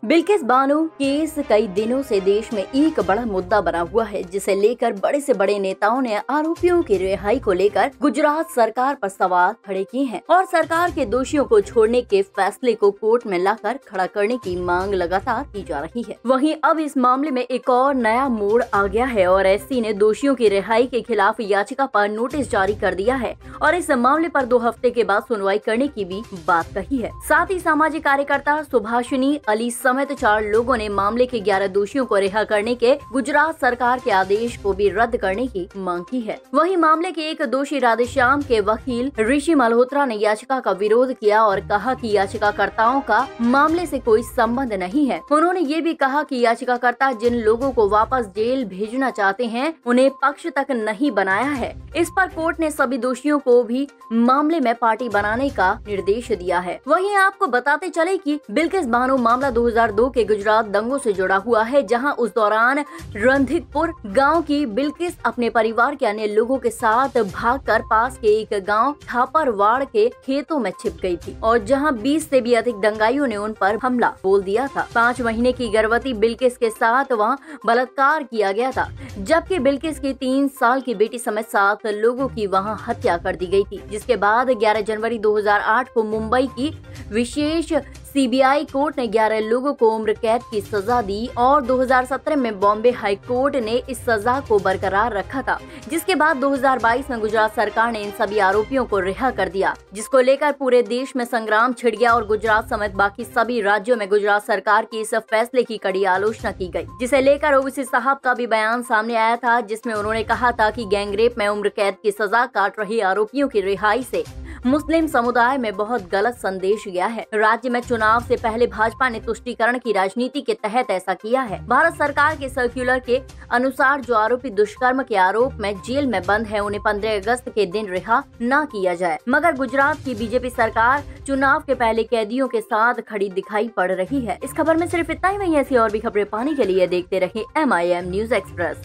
Bilkis Bano case कई दिनों से देश में एक बड़ा मुद्दा बना हुआ है, जिसे लेकर बड़े से बड़े नेताओं ने आरोपियों की रिहाई को लेकर गुजरात सरकार पर सवाल खड़े किए हैं और सरकार के दोषियों को छोड़ने के फैसले को कोर्ट में लाकर खड़ा करने की मांग लगातार की जा रही है। वहीं अब इस मामले में एक और नया मोड़ आ गया है और एससी ने दोषियों की रिहाई के खिलाफ याचिका पर नोटिस जारी कर दिया है और इस मामले पर 2 हफ्ते के बाद सुनवाई करने की भी बात कही है। साथ ही सामाजिक कार्यकर्ता सुभाषिनी अली समेत 4 लोगों ने मामले के 11 दोषियों को रिहा करने के गुजरात सरकार के आदेश को भी रद्द करने की मांग की है। वहीं मामले के एक दोषी राधेश्याम के वकील ऋषि मल्होत्रा ने याचिका का विरोध किया और कहा कि याचिकाकर्ताओं का मामले से कोई संबंध नहीं है। उन्होंने ये भी कहा कि याचिकाकर्ता जिन लोगों को वापस जेल भेजना चाहते हैं उन्हें पक्ष तक नहीं बनाया है। इस पर कोर्ट ने सभी दोषियों को भी मामले में पार्टी बनाने का निर्देश दिया है। वहीं आपको बताते चले कि बिल्किस बानो मामला 2002 के गुजरात दंगों से जुड़ा हुआ है, जहां उस दौरान रणधिकपुर गांव की बिल्किस अपने परिवार के अन्य लोगों के साथ भागकर पास के एक गांव थापरवाड़ के खेतों में छिप गई थी और जहां 20 से भी अधिक दंगाइयों ने उन पर हमला बोल दिया था। 5 महीने की गर्भवती बिल्किस के साथ वहां बलात्कार किया गया था, जबकि बिल्किस की 3 साल की बेटी समेत 7 लोगों की वहां हत्या कर दी गई थी। जिसके बाद 11 जनवरी 2008 को मुंबई की विशेष सीबीआई कोर्ट ने 11 लोगों को उम्र कैद की सजा दी और 2017 में बॉम्बे हाई कोर्ट ने इस सजा को बरकरार रखा था। जिसके बाद 2022 में गुजरात सरकार ने इन सभी आरोपियों को रिहा कर दिया, जिसको लेकर पूरे देश में संग्राम छिड़ गया और गुजरात समेत बाकी सभी राज्यों में गुजरात सरकार की इस फैसले की कड़ी आलोचना की गई, जिसे लेकर ओवैसी साहब का भी बयान सामने आया था, जिसमें उन्होंने कहा था कि गैंगरेप में उम्र कैद की सजा काट रहे आरोपियों की रिहाई से मुस्लिम समुदाय में बहुत गलत संदेश गया है। राज्य में चुनाव से पहले भाजपा ने तुष्टीकरण की राजनीति के तहत ऐसा किया है। भारत सरकार के सर्कुलर के अनुसार जो आरोपी दुष्कर्म के आरोप में जेल में बंद है उन्हें 15 अगस्त के दिन रिहा न किया जाए, मगर गुजरात की बीजेपी सरकार चुनाव के पहले कैदियों के साथ खड़ी दिखाई पड़ रही है। इस खबर में सिर्फ इतना ही। वहीं ऐसी और भी खबरें पाने के लिए देखते रहे MIM न्यूज एक्सप्रेस।